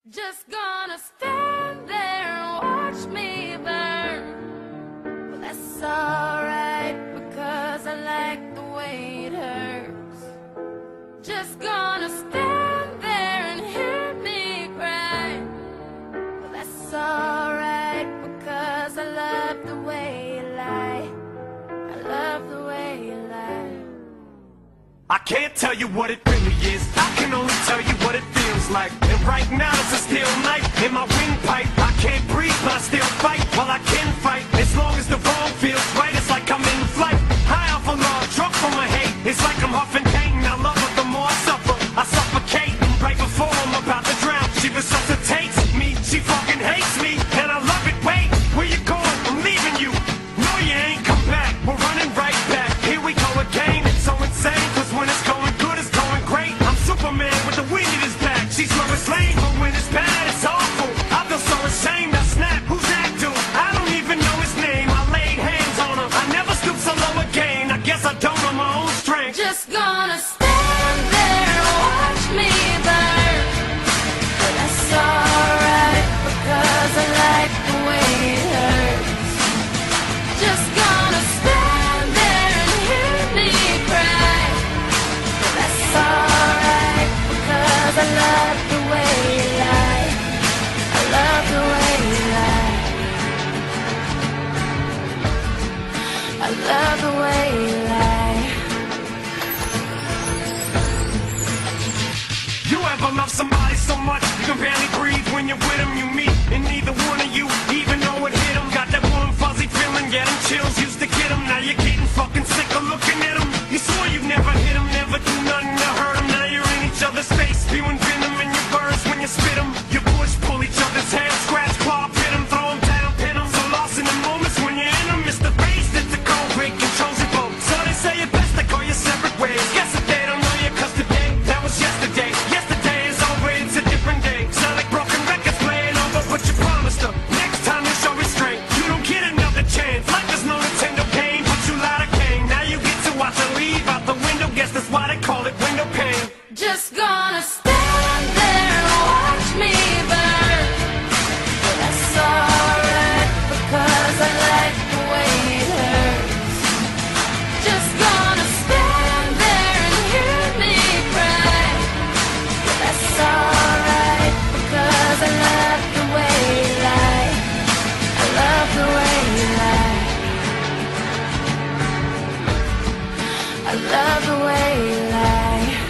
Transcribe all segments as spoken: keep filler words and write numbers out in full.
Just gonna stand there and watch me burn. Well, that's alright, because I like the way it hurts. Just gonna stand there and hear me cry. Well, that's alright, because I love the way you lie. I love the way you lie. I can't tell you what it really is, I can only tell you what it feels like. And right now it's a steel knife in my windpipe. I can't breathe but I still fight, while I can fight. As long as the wrong feels right, it's like I'm in flight. High off a log, drunk from my hate. It's like I'm huffing pain, I love her the more I suffer. I suffocate, right before I'm about to drown. She resuscitates me, she fucking hates me. And I love it, wait, where you going? I'm leaving you. No, you ain't come back, we're running right back. Here we go again, it's so insane. When it's going good, it's going great. I'm Superman with the wind in his back. She's Lois Lane, but when it's bad, it's awful. I feel so ashamed, I snap. Who's that dude? I don't even know his name. I laid hands on him. I never stoop so low again. I guess I don't know my own strength. Just gonna stand there and watch me burn. But that's alright, because I like the way it hurts. Just gonna stand there and hear me cry. That's alright, because I love the way you lie. I love the way you lie. I love the way you lie. You ever love somebody so much you can barely breathe when you're with them? You meet, and neither one of you even know it hit them. Got that warm fuzzy feeling, get them chills, used to get them. Now you're getting fucking sick of looking at them. You swore you'd never hit them, never do nothing to hurt them. Now you're in each other's face, spewing venom in your words when you spit them. You push, pull each other's hair, scratch, claw, pit them, throw them down, pin them. So lost in the moments when you're in them, it's the face that's the cold break, controls your boat. So they say it best, they call you separate ways. Guess that they don't know you, cause today, that was yesterday. Yesterday is over, it's a different day. Sound like broken records playing over, but you promised them next time you show restraint. You don't get another chance, life is no Nintendo game, but you lied to Kane. Now you get to watch her leave out the window, guess that's why they call it window pane. Just gonna stand there and watch me burn. But that's alright, because I like the way it hurts. Just gonna stand there and hear me cry. But that's alright, because I love the way you lie. I love the way you lie. I love the way you lie.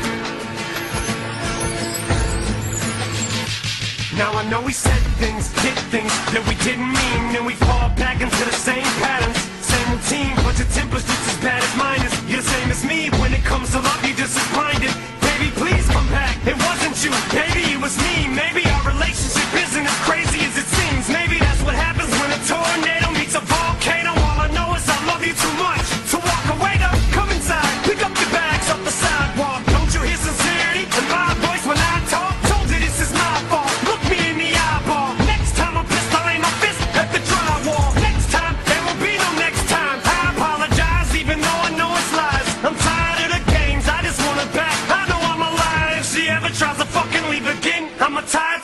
Now I know we said things, did things that we didn't mean, and we fall back into the same patterns, same routine, but your temper's just as bad as mine is. You're the same as me, when it comes to love, you're just as blinded. Baby, please come back, it wasn't you, baby, it was me. Maybe our relationship isn't as crazy as it seems. Maybe that's what happens when a tornado meets a volcano. All I know is I love you too much to walk away. Though, come inside, pick up your bags off the sidewalk. Don't you hear sincerity in my voice when I talk? Told you this is my fault. Look me in the eyeball. Next time I'm pissed, I'll aim my fist at the drywall. Next time, there will be no next time. I apologize, even though I know it's lies. I'm tired of the games, I just want her back. I know I'm a liar. If she ever tries to fucking leave again, I'm a tired.